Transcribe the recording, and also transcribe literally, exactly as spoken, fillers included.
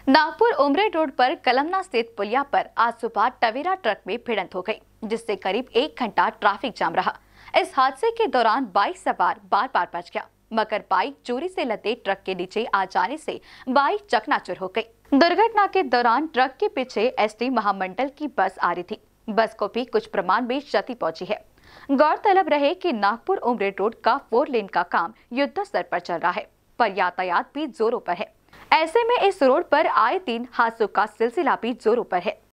नागपुर उमरे रोड पर कलमना स्थित पुलिया पर आज सुबह टवेरा ट्रक में भिड़ंत हो गई, जिससे करीब एक घंटा ट्रैफिक जाम रहा। इस हादसे के दौरान बाइक सवार बार बार बच गया, मगर बाइक चोरी से लदे ट्रक के नीचे आ जाने से बाइक चकनाचूर हो गई। दुर्घटना के दौरान ट्रक के पीछे एसटी महामंडल की बस आ रही थी। बस को भी कुछ प्रमाण में क्षति पहुंची है। गौरतलब रहे कि नागपुर उमरे रोड का फोर लेन का काम युद्ध स्तर पर चल रहा है, पर यातायात भी जोरों पर है। ऐसे में इस रोड पर आए दिन हादसों का सिलसिला भी जोरों पर है।